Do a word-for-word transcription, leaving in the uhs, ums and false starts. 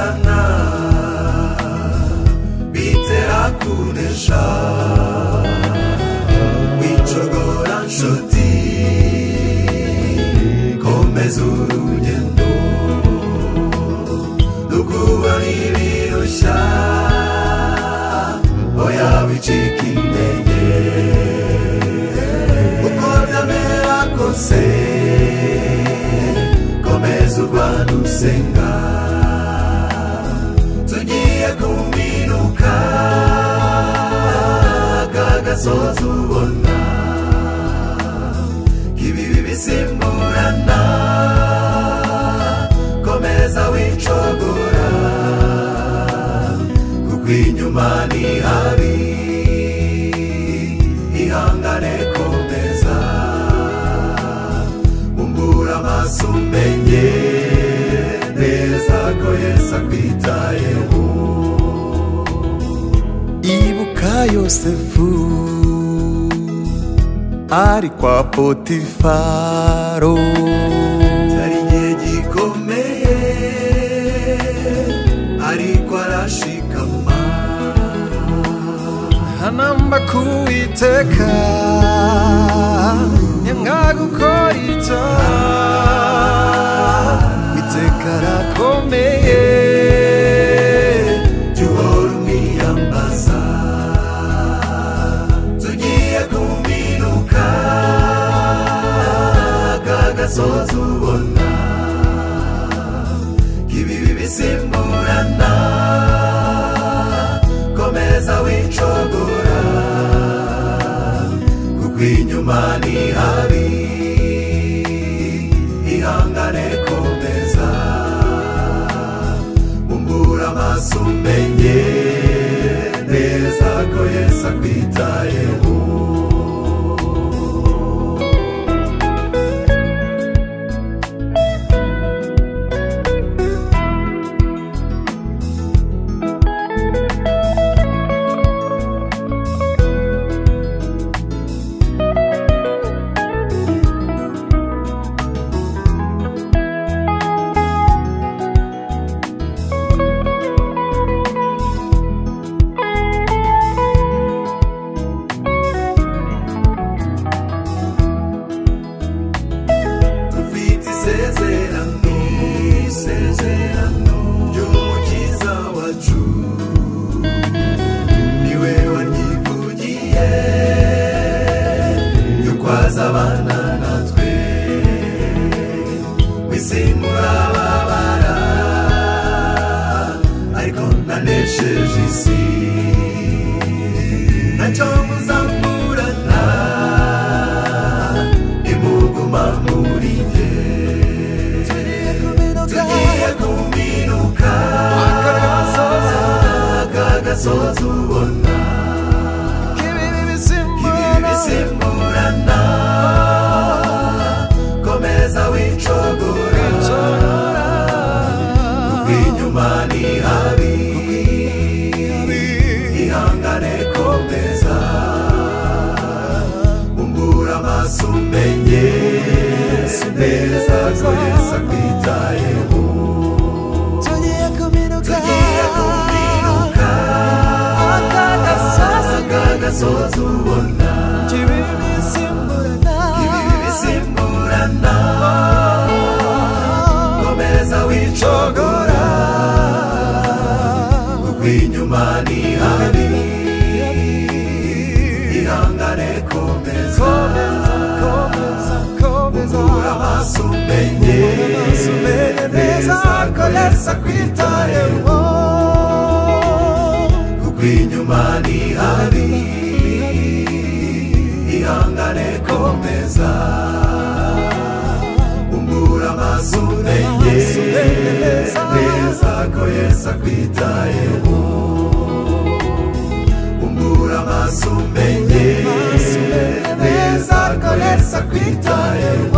guhorana bitera kunesha wicogora nshuti komeza urugendo rukubona ibirushya oya wicika intege uko byamera kose komeza urwana usenga tugiye kuminuka kagasozi ubona ibibi bisimburana komeza wicogora kuko inyuma ni habi ihangane komeza umbura amaso umenye neza ko Yesu akwitayeho ibuka Yosefu ari kwa Potifaro cyari igihe gikomeye ariko arashikama hanamba kuwiteka yanga gukora icyo witeka arakomeye tuhora umwiyambaza tugiye kuminuka kagasozi ubona ibibi bisimburana komeza wicogora kuko inyuma ni habi ihangane komeza umbura amaso umenye neza ko Yesu akwitayeho abana natwe wisimura babara ariko nanesheje isi ntacyo muzamurana nimuguma muri nge tugiye kuminuka kagasozi ubona ibibi bisimburana komeza wicogora kuko inyuma ni habi ihangane komeza umbura amaso umenye neza ko Yesu akwitayeho tugiye kuminuka kagasozi ubona ibibi bisimburana komeza wicogora kuko inyuma ni habi ihangane komeza umbura amaso umenye neza ko Yesu akwitayeho kuko inyuma ni habi ihangane komeza umbura amaso umenye neza ko Yesu akwitayeho umbura amaso umenye neza ko Yesu akwitayeho